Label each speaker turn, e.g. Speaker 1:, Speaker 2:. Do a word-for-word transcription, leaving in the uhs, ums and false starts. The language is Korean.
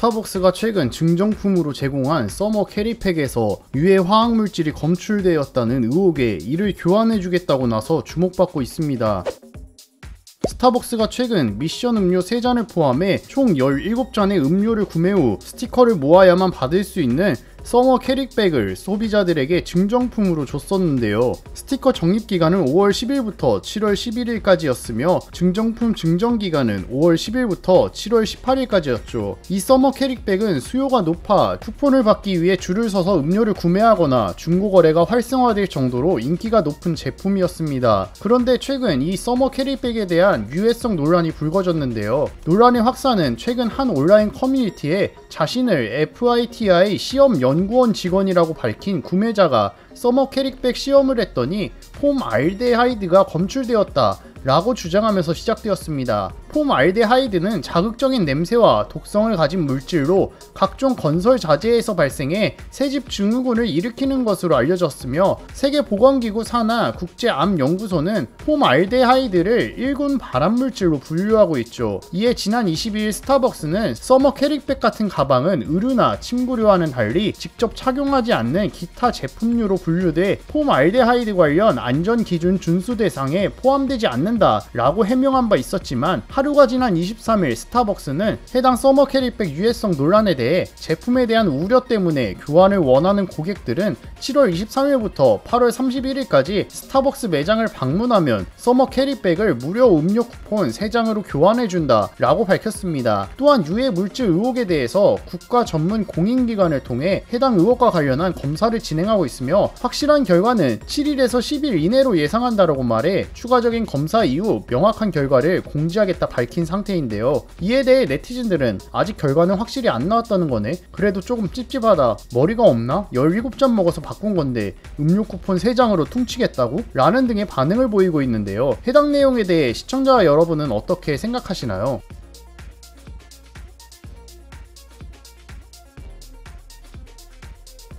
Speaker 1: 스타벅스가 최근 증정품으로 제공한 서머 캐리팩에서 유해 화학물질이 검출되었다는 의혹에 이를 교환해주겠다고 나서 주목받고 있습니다. 스타벅스가 최근 미션 음료 세 잔을 포함해 총 열일곱 잔의 음료를 구매 후 스티커를 모아야만 받을 수 있는 서머 캐리백을 소비자들에게 증정품으로 줬었는데요. 스티커 적립기간은 오월 십일부터 칠월 십일일까지였으며 증정품 증정기간은 오월 십일부터 칠월 십팔일까지였죠. 이 서머 캐리백은 수요가 높아 쿠폰을 받기 위해 줄을 서서 음료를 구매하거나 중고거래가 활성화될 정도로 인기가 높은 제품이었습니다. 그런데 최근 이 서머 캐리백에 대한 유해성 논란이 불거졌는데요. 논란의 확산은 최근 한 온라인 커뮤니티에 자신을 에프아이티아이 시험 연구원 직원이라고 밝힌 구매자가 서머 캐리백 시험을 했더니 폼알데하이드가 검출되었다 라고 주장하면서 시작되었습니다. 폼알데하이드는 자극적인 냄새와 독성을 가진 물질로 각종 건설 자재에서 발생해 새집 증후군을 일으키는 것으로 알려졌으며 세계보건기구 산하 국제암연구소는 폼알데하이드를 일군 발암물질로 분류하고 있죠. 이에 지난 이십이일 스타벅스는 서머 캐리백 같은 가방은 의류나 침구류와는 달리 직접 착용하지 않는 기타 제품류로 분류돼 폼알데하이드 관련 안전기준 준수 대상에 포함되지 않는 라고 해명한 바 있었지만 하루가 지난 이십삼일 스타벅스는 해당 서머 캐리백 유해성 논란에 대해 제품에 대한 우려 때문에 교환을 원하는 고객들은 칠월 이십삼일부터 팔월 삼십일일까지 스타벅스 매장을 방문하면 서머 캐리백을 무료 음료 쿠폰 세 장으로 교환해준다 라고 밝혔습니다. 또한 유해 물질 의혹에 대해서 국가 전문 공인기관을 통해 해당 의혹과 관련한 검사를 진행하고 있으며 확실한 결과는 칠일에서 십일 이내로 예상한다라고 말해 추가적인 검사 이후 명확한 결과를 공지하겠다 밝힌 상태인데요. 이에 대해 네티즌들은 아직 결과는 확실히 안 나왔다는 거네, 그래도 조금 찝찝하다, 머리가 없나? 열일곱 잔 먹어서 바꾼 건데 음료 쿠폰 세 장으로 퉁치겠다고? 라는 등의 반응을 보이고 있는데요. 해당 내용에 대해 시청자 여러분은 어떻게 생각하시나요?